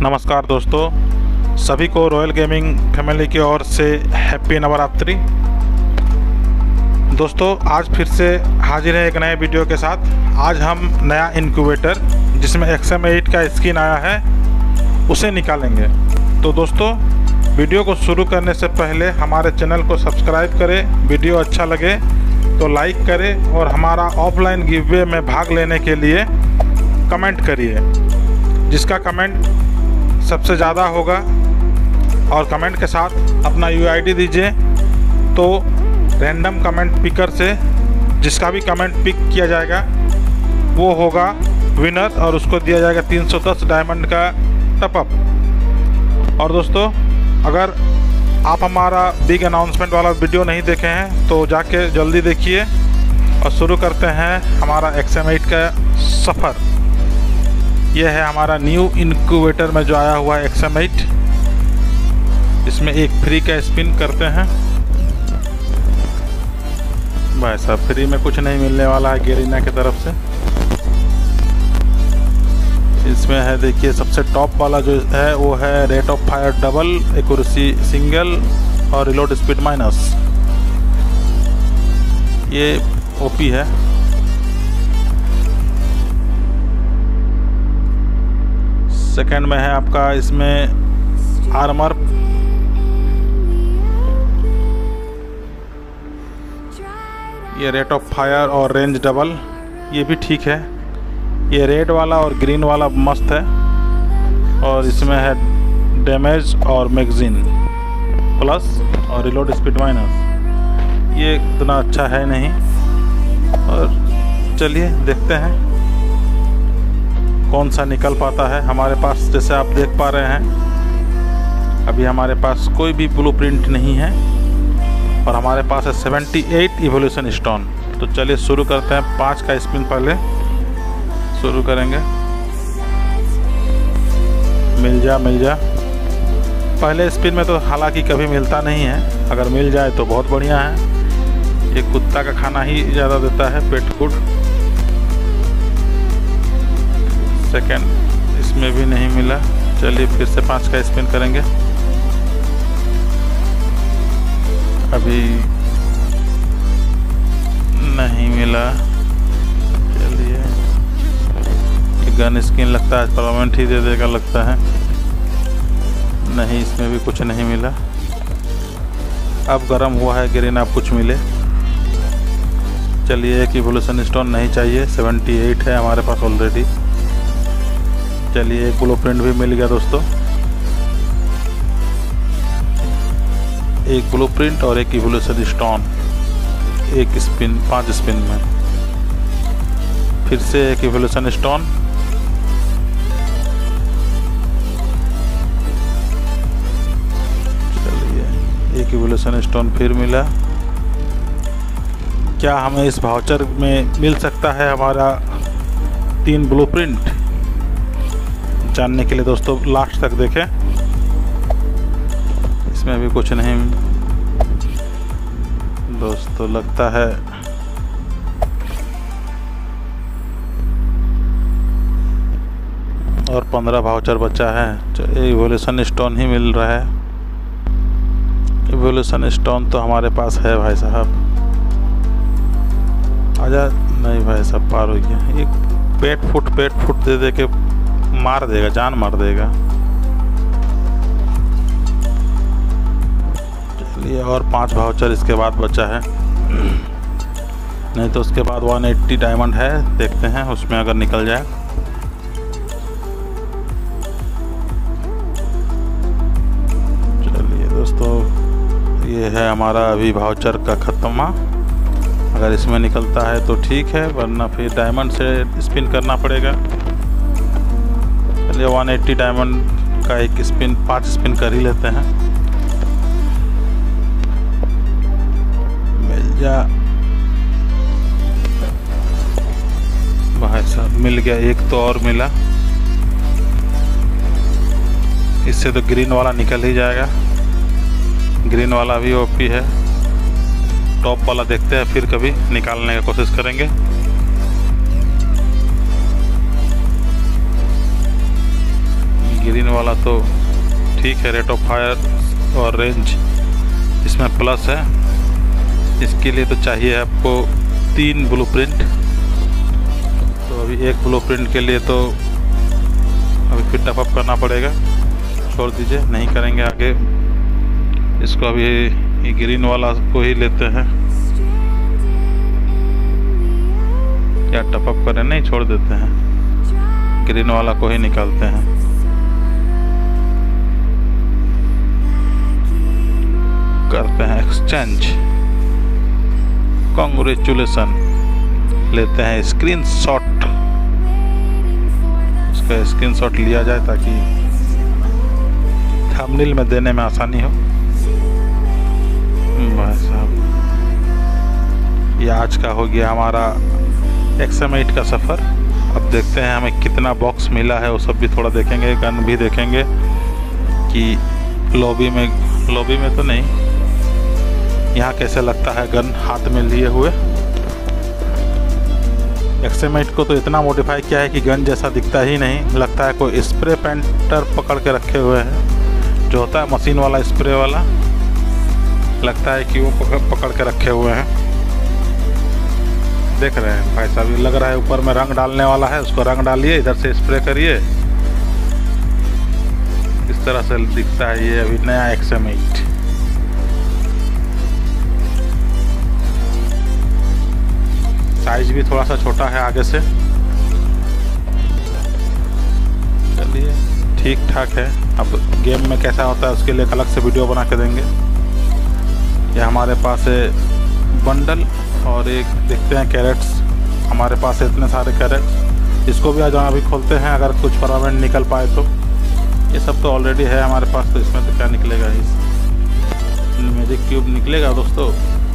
नमस्कार दोस्तों, सभी को रॉयल गेमिंग फैमिली की ओर से हैप्पी नवरात्रि। दोस्तों आज फिर से हाजिर है एक नए वीडियो के साथ। आज हम नया इनक्यूबेटर जिसमें XM8 का स्किन आया है उसे निकालेंगे। तो दोस्तों वीडियो को शुरू करने से पहले हमारे चैनल को सब्सक्राइब करें, वीडियो अच्छा लगे तो लाइक करें और हमारा ऑफलाइन गिवअवे में भाग लेने के लिए कमेंट करिए। जिसका कमेंट सबसे ज़्यादा होगा और कमेंट के साथ अपना UID दीजिए तो रैंडम कमेंट पिकर से जिसका भी कमेंट पिक किया जाएगा वो होगा विनर और उसको दिया जाएगा 310 डायमंड का टॉपअप। और दोस्तों अगर आप हमारा बिग अनाउंसमेंट वाला वीडियो नहीं देखे हैं तो जाके जल्दी देखिए और शुरू करते हैं हमारा XM8 का सफ़र। यह है हमारा न्यू इनक्यूबेटर में जो आया हुआ है XM8। इसमें एक फ्री का स्पिन करते हैं। भाई साहब फ्री में कुछ नहीं मिलने वाला है गेरिना की तरफ से। इसमें है देखिए सबसे टॉप वाला जो है वो है rate of fire double, accuracy single और रिलोड स्पीड माइनस। ये ओपी है। सेकेंड में है आपका इसमें आर्मर, ये रेट ऑफ फायर और रेंज डबल, ये भी ठीक है। ये रेड वाला और ग्रीन वाला मस्त है। और इसमें है डैमेज और मैगजीन प्लस और रिलोड स्पीड माइनस। ये इतना अच्छा है नहीं। और चलिए देखते हैं कौन सा निकल पाता है हमारे पास। जैसे आप देख पा रहे हैं अभी हमारे पास कोई भी ब्लूप्रिंट नहीं है और हमारे पास है 78 इवोल्यूशन स्टोन। तो चलिए शुरू करते हैं। 5 का स्पिन पहले शुरू करेंगे। मिल जा। पहले स्पिन में तो हालांकि कभी मिलता नहीं है, अगर मिल जाए तो बहुत बढ़िया है। ये कुत्ता का खाना ही ज़्यादा देता है, पेट फूड। सेकेंड इसमें भी नहीं मिला। चलिए फिर से 5 का स्पिन करेंगे। अभी नहीं मिला। चलिए ये गन स्किन लगता है परमानेंट ही दे देगा लगता है। नहीं, इसमें भी कुछ नहीं मिला। अब गर्म हुआ है ग्रीन, अब कुछ मिले। चलिए एक इवोल्यूशन स्टोन नहीं चाहिए, 78 है हमारे पास ऑलरेडी। चलिए एक ब्लूप्रिंट भी मिल गया दोस्तों। एक ब्लूप्रिंट और एक इवोल्यूशन स्टोन, एक स्पिन, 5 स्पिन में। फिर से एक इवोल्यूशन स्टोन। चलिए एक इवोल्यूशन स्टोन फिर मिला। क्या हमें इस वाउचर में मिल सकता है हमारा 3 ब्लूप्रिंट? जानने के लिए दोस्तों लास्ट तक देखें। इसमें भी कुछ नहीं दोस्तों लगता है। और 15 वाउचर बचा है। इवोल्यूशन स्टोन ही मिल रहा है। इवोल्यूशन स्टोन तो हमारे पास है भाई साहब। आजा। नहीं भाई साहब पार हो गया। एक पेट फुट दे के मार देगा, जान मार देगा। चलिए और 5 वाउचर इसके बाद बचा है। नहीं तो उसके बाद 180 डायमंड है, देखते हैं उसमें अगर निकल जाए। चलिए दोस्तों ये है हमारा अभी वाउचर का खत्मा। अगर इसमें निकलता है तो ठीक है, वरना फिर डायमंड से स्पिन करना पड़ेगा। चलिए 180 डायमंड का एक स्पिन, 5 स्पिन कर ही लेते हैं। मिल जा भाई साहब, मिल गया। एक तो और मिला। इससे तो ग्रीन वाला निकल ही जाएगा। ग्रीन वाला भी ओपी है। टॉप वाला देखते हैं, फिर कभी निकालने का कोशिश करेंगे। ग्रीन वाला तो ठीक है, रेट ऑफ फायर और रेंज इसमें प्लस है। इसके लिए तो चाहिए आपको 3 ब्लूप्रिंट। तो अभी एक ब्लूप्रिंट के लिए तो अभी फिर टपअप करना पड़ेगा। छोड़ दीजिए, नहीं करेंगे आगे इसको। अभी ये ग्रीन वाला को ही लेते हैं। क्या टपअप करें, नहीं छोड़ देते हैं, ग्रीन वाला को ही निकालते हैं। करते हैं एक्सचेंज। कांग्रेचुलेसन। लेते हैं स्क्रीनशॉट। उसका स्क्रीनशॉट लिया जाए ताकि थंबनेल में देने में आसानी हो। भाई साहब, ये आज का हो गया हमारा XM8 का सफ़र। अब देखते हैं हमें कितना बॉक्स मिला है, वो सब भी थोड़ा देखेंगे। गन भी देखेंगे कि लॉबी में तो नहीं, यहाँ कैसे लगता है गन हाथ में लिए हुए। XM8 को तो इतना मॉडिफाई किया है कि गन जैसा दिखता ही नहीं, लगता है कोई स्प्रे पेंटर पकड़ के रखे हुए हैं, जो होता है मशीन वाला स्प्रे वाला, लगता है कि वो पकड़ के रखे हुए हैं। देख रहे हैं भाई साहब, लग रहा है ऊपर में रंग डालने वाला है, उसको रंग डालिए, इधर से स्प्रे करिए। इस तरह से दिखता है ये अभी नया XM8। साइज भी थोड़ा सा छोटा है आगे से। चलिए ठीक ठाक है। अब गेम में कैसा होता है उसके लिए एक अलग से वीडियो बना के देंगे। ये हमारे पास है बंडल और एक देखते हैं कैरेट्स। हमारे पास है इतने सारे कैरेट्स, इसको भी आज अभी खोलते हैं, अगर कुछ परमानेंट निकल पाए तो। ये सब तो ऑलरेडी है हमारे पास, तो इसमें तो क्या निकलेगा। इस मैजिक क्यूब निकलेगा दोस्तों।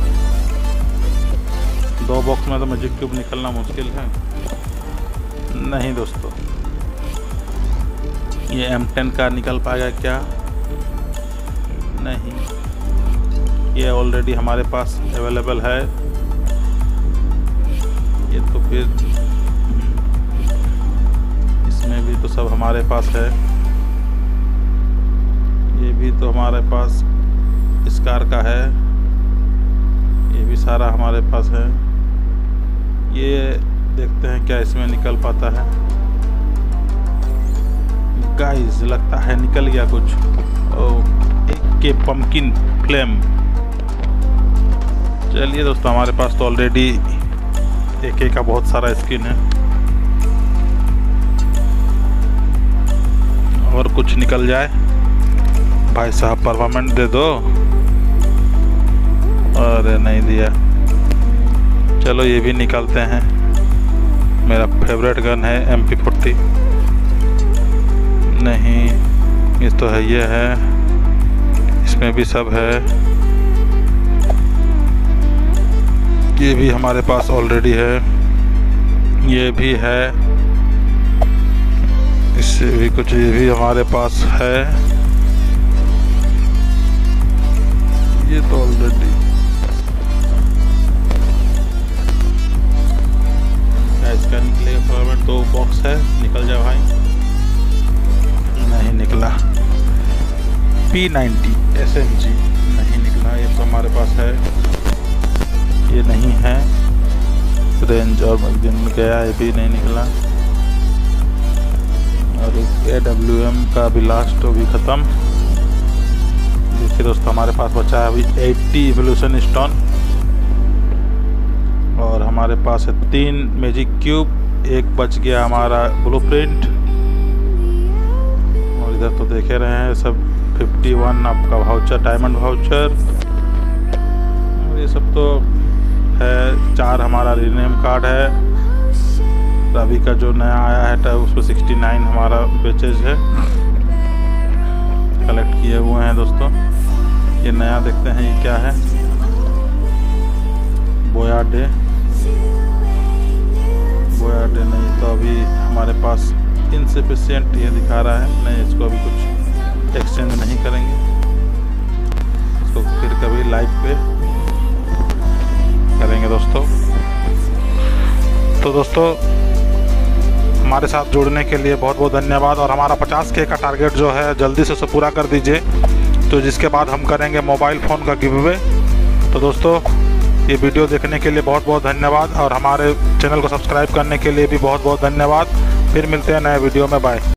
2 बॉक्स में तो मैजिक क्यूब निकलना मुश्किल है। नहीं दोस्तों, ये M10 का निकल पाएगा क्या? नहीं, ये ऑलरेडी हमारे पास अवेलेबल है। ये तो फिर इसमें भी तो सब हमारे पास है। ये भी तो हमारे पास स्कार का है, ये भी सारा हमारे पास है। ये देखते हैं क्या इसमें निकल पाता है। गाइस लगता है निकल गया कुछ। AK pumpkin flame. चलिए दोस्तों, हमारे पास तो ऑलरेडी AK का बहुत सारा स्किन है। और कुछ निकल जाए भाई साहब, परमानेंट दे दो। अरे नहीं दिया। चलो ये भी निकालते हैं। मेरा फेवरेट गन है MP40। नहीं, ये तो है, ये है, इसमें भी सब है। ये भी हमारे पास ऑलरेडी है, ये भी है, इससे भी कुछ, ये भी हमारे पास है। ये तो ऑलरेडी इसका निकलेगा फॉर्मेट। 2 बॉक्स है, निकल जा भाई। नहीं निकला। P90 SMG नहीं निकला। ये तो हमारे पास है, ये नहीं है। रेंज और दिन गया, ये भी नहीं निकला। और AWM का भी लास्ट भी ख़त्म। देखिए दोस्तों, हमारे पास बचा है अभी 80 इवोल्यूशन स्टोन। और हमारे पास है 3 मैजिक क्यूब। एक बच गया हमारा ब्लूप्रिंट। और इधर तो देखे रहे हैं सब 51 आपका वाउचर, डायमंड वाउचर। और ये सब तो है। 4 हमारा रीनेम कार्ड है। अभी का जो नया आया है उस पर 69 हमारा बेचेज है, कलेक्ट किए हुए हैं दोस्तों। ये नया देखते हैं ये क्या है। बोयाडे नहीं, तो अभी हमारे पास इनसफिशिएंट ये दिखा रहा है। नहीं, इसको अभी कुछ एक्सचेंज नहीं करेंगे, इसको फिर कभी लाइव पे करेंगे दोस्तों। तो दोस्तों हमारे साथ जुड़ने के लिए बहुत बहुत धन्यवाद। और हमारा 50K का टारगेट जो है जल्दी से उसे पूरा कर दीजिए, तो जिसके बाद हम करेंगे मोबाइल फ़ोन का गिव अवे। तो दोस्तों, ये वीडियो देखने के लिए बहुत बहुत धन्यवाद और हमारे चैनल को सब्सक्राइब करने के लिए भी बहुत बहुत धन्यवाद। फिर मिलते हैं नए वीडियो में, बाय।